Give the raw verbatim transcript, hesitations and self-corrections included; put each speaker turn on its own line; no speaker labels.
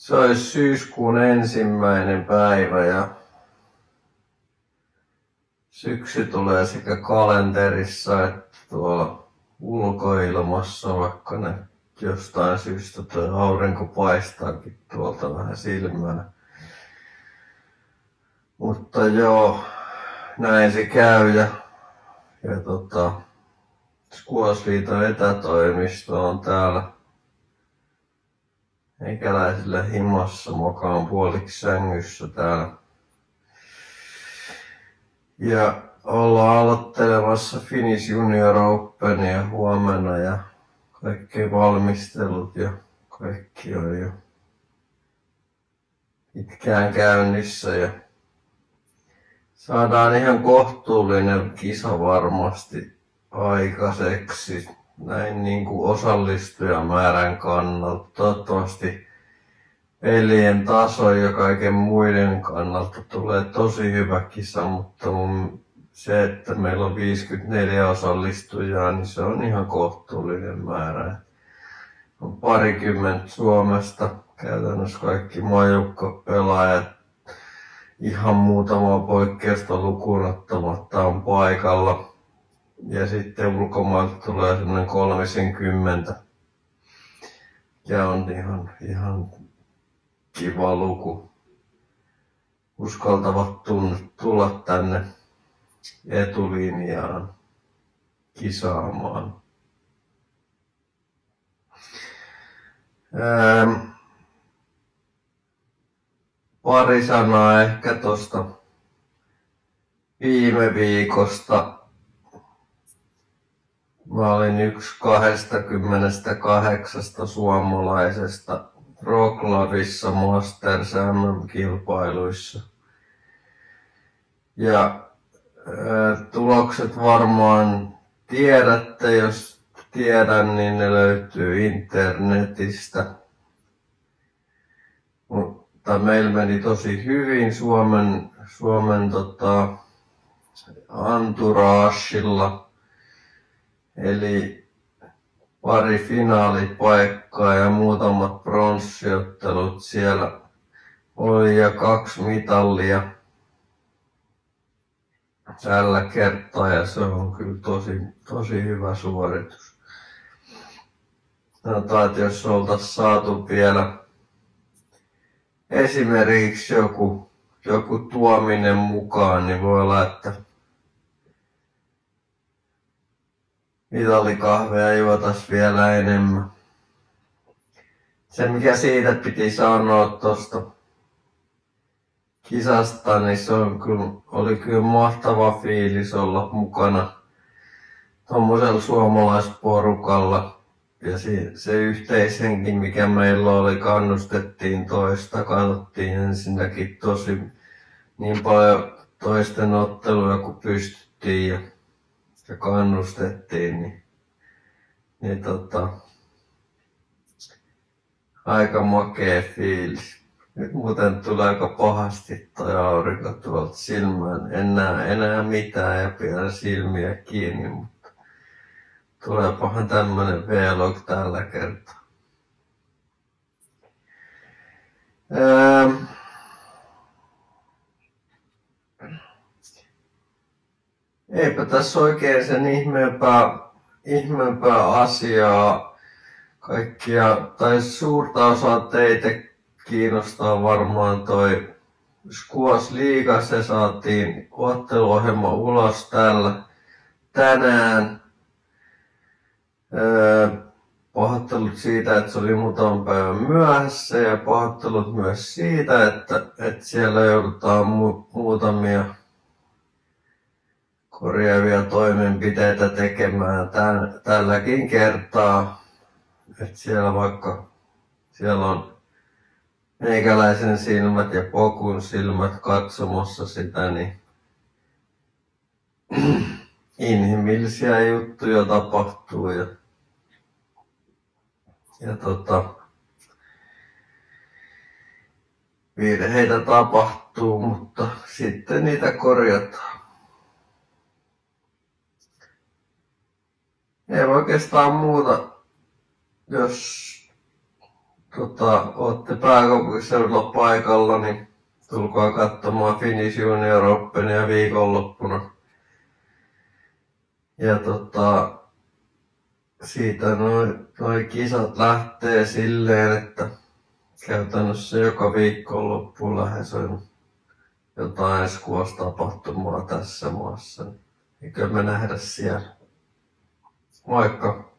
Se olisi syyskuun ensimmäinen päivä ja syksy tulee sekä kalenterissa että tuolla ulkoilmassa, vaikka ne jostain syystä tuo aurinko paistaakin tuolta vähän silmänä. Mutta joo, näin se käy ja, ja tota, Squashliiton etätoimisto on täällä meikäläisillä himassa, mokaan puoliksi sängyssä täällä. Ja ollaan aloittelemassa Finnish Junior Openia huomenna ja kaikki valmistelut ja kaikki on jo pitkään käynnissä ja saadaan ihan kohtuullinen kisa varmasti aikaiseksi näin niin kuin osallistujamäärän kannalta. Toivottavasti pelien taso ja kaiken muiden kannalta tulee tosi hyvä kisa, mutta mun, se, että meillä on viisikymmentäneljä osallistujaa, niin se on ihan kohtuullinen määrä. On parikymmentä Suomesta, käytännössä kaikki majukkapelaajat, ihan muutama poikkeusta lukuun ottamatta on paikalla. Ja sitten ulkomailta tulee semmoinen kolmekymmentä. Ja on ihan, ihan kiva luku. Uskaltavat tulla tänne etulinjaan kisaamaan. Ähm, pari sanaa ehkä tosta viime viikosta. Mä olin yksi kaksikymmentäkahdeksan suomalaisesta Wrocławissa Masters M M-kilpailuissa. Ja ää, tulokset varmaan tiedätte, jos tiedän, niin ne löytyy internetistä. Mutta meillä meni tosi hyvin Suomen, Suomen tota, entouragella. Eli pari finaalipaikkaa ja muutamat pronssiottelut siellä oli ja kaksi mitallia tällä kertaa ja se on kyllä tosi, tosi hyvä suoritus. Sanotaan, että jos oltaisiin saatu vielä esimerkiksi joku, joku tuominen mukaan, niin voi olla, että mitalikahveja juotais vielä enemmän. Se mikä siitä piti sanoa tosta kisasta, niin se on kyllä, oli kyllä mahtava fiilis olla mukana tommosella suomalaisporukalla. Ja se, se yhteishenki mikä meillä oli, kannustettiin toista, katsottiin ensinnäkin tosi niin paljon toisten otteluja kuin pystyttiin. Ja ja kannustettiin, niin, niin tota, aika makea fiilis. Nyt muuten tulee aika pahasti toi aurinko tuolta silmään. En näe enää mitään ja pidän silmiä kiinni, mutta tuleepahan tämmönen vlog tällä kertaa. Ähm. Eipä tässä oikein sen ihmeempää, ihmeempää asiaa. Kaikkia, tai suurta osaa teitä kiinnostaa varmaan toi Squashliiga. Se saatiin otteluohjelma ulos täällä tänään. Öö, pahoittelut siitä, että se oli muutaman päivän myöhässä ja pahoittelut myös siitä, että, että siellä joudutaan mu- muutamia korjaavia toimenpiteitä tekemään tän, tälläkin kertaa. Et siellä vaikka siellä on meikäläisen silmät ja Pokun silmät katsomassa sitä, niin inhimillisiä juttuja tapahtuu ja, ja tota, virheitä tapahtuu, mutta sitten niitä korjataan. Ei oikeastaan muuta, jos tota, ootte pääkaupunkiseudulla paikalla, niin tulkaa katsomaan Finnish Junior Openia viikonloppuna. Ja tota, siitä noin noi kisat lähtee silleen, että käytännössä joka viikonloppu lähes on jotain squash-tapahtumaa tässä maassa. Eikö me nähdä siellä? Moikka!